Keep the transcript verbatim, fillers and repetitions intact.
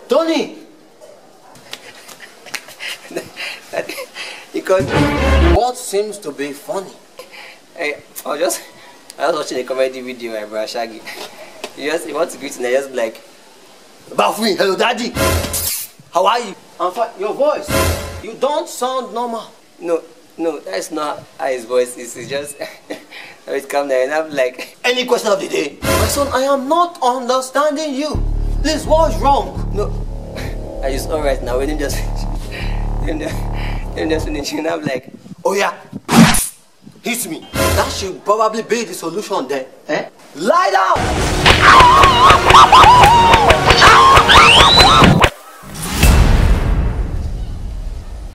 Tony! Because what seems to be funny? I, I was just I was watching a comedy video, my brother Shaggy. He just he wants to greet me, and I just be like, Bafui, hello daddy. How are you? I'm fine. Your voice, you don't sound normal. No, no, that's not how his voice is. It's just I always come there and I'm like, any question of the day? My son, I am not understanding you. Please, what's wrong? No, I just alright now. We didn't just didn't just, didn't just finish, and I'm like, oh yeah, hit me. That should probably be the solution then. Eh? Lie down.